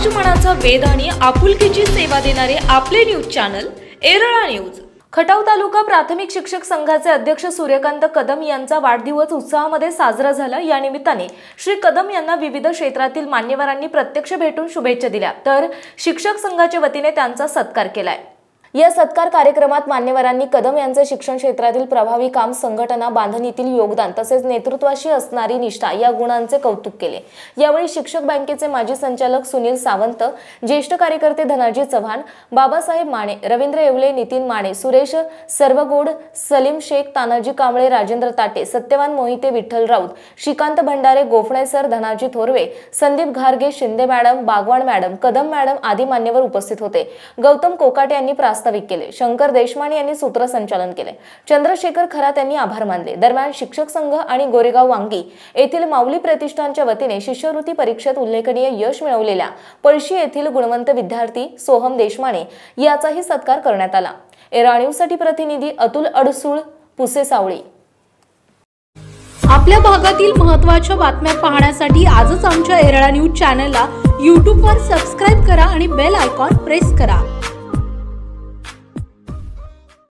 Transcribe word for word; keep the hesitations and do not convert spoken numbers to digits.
समाजमनाचा वेध आणि आपुलकीची सेवा देणारे आपले news channel Erala news. Khatav taluka प्राथमिक शिक्षक संघाचे अध्यक्ष सूर्यकांत कदम यांचा वाढदिवस उत्साहामध्ये साजरा झाला। या निमित्ताने श्री कदम यांना विविध क्षेत्रातील मान्यवरांनी प्रत्यक्ष भेटून शुभेच्छा दिल्या, तर शिक्षक संघाच्या वतीने त्यांचा सत्कार केलाय। या सत्कार कार्यक्रमात मान्यवरांनी कदम यांचे शिक्षण क्षेत्रातील प्रभावी काम, संघटना बांधणीतील योगदान तसेच नेतृत्वाशी असणारी निष्ठा या गुणांचे कौतुक केले। यावेळी शिक्षक बँकेचे माजी संचालक सुनील सावंत, ज्येष्ठ कार्यकर्ते धनाजी चव्हाण, बाबासाहेब माने, रवींद्र येवले, नितीन माने, सुरेश सर्वगोड, सलीम शेख, तानाजी कांबळे, राजेंद्र ताटे, सत्यवान मोहिते, विठ्ठल राऊत, श्रीकांत भंडारे, गोफणे सर, धनाजी थोरवे, संदीप घारगे, Shinde madam, Bagwan madam, Kadam madam आदी मान्यवर उपस्थित होते। गौतम कोकाटे यांनी प्रास्ताविक केले। शंकर देशमाने यांनी सूत्रसंचालन केले। चंद्रशेखर खरात यांनी आभार मानले। दरम्यान शिक्षक संघ आणि गोरेगाव वांगी येथील माऊली प्रतिष्ठानच्या वतीने शिष्यवृत्ती परीक्षेत उल्लेखनीय यश मिळवलेल्या पळशी येथील गुणवंत विद्यार्थी सोहम देशमाने याचाही सत्कार करण्यात आला। एरळा न्यूजसाठी प्रतिनिधी अतुल अडसूळ, पुसे सावळी। आपल्या भागातील महत्त्वाच्या बातम्या पाहण्यासाठी आजच आमच्या एरळा न्यूज चॅनलला यूट्यूब वर सबस्क्राइब करा आणि बेल आयकॉन प्रेस करा।